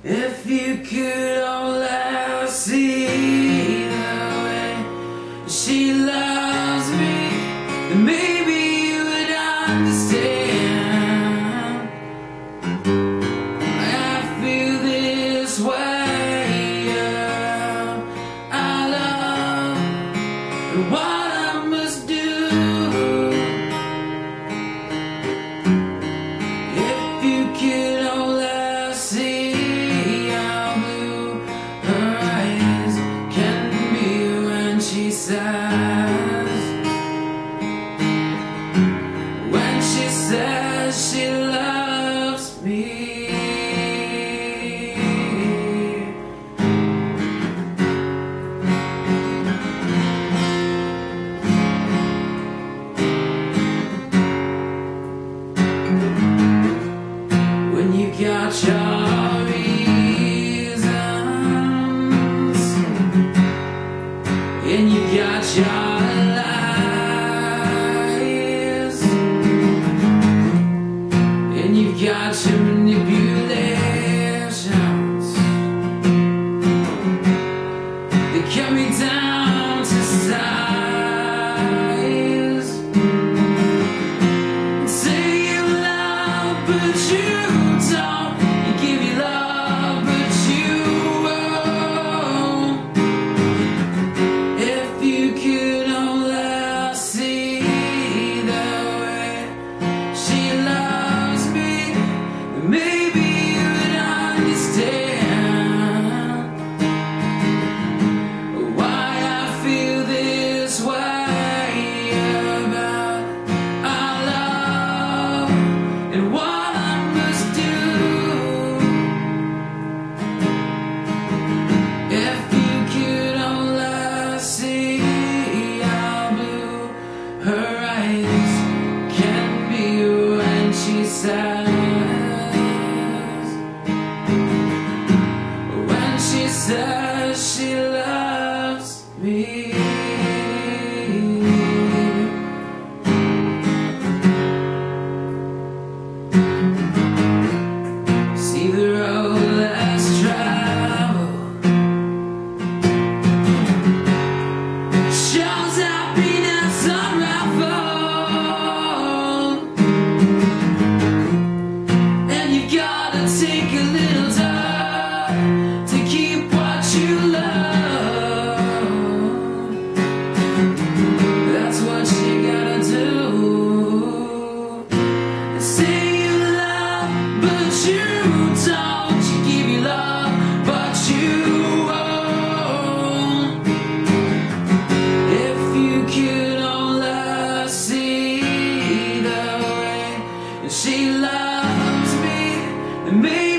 If you could only see the way she loves me, then maybe you would understand. I feel this way I love and what I must do. If you could only see she says she loves me. When you got your reasons and you got your you've got your manipulations that cut me down to size and say you love but you don't. You give your love but you won't. If you could only see the way she loves, maybe you would understand why I feel this way about our love and what I must do. If you could only see how blue her eyes can be when she says, she says she loves me. See the road less traveled shows happiness unraveled, and you gotta take a little time to keep what you love. That's what you gotta do. Say you love but you don't. You give your love but you won't. If you could only see the way she loves me, then maybe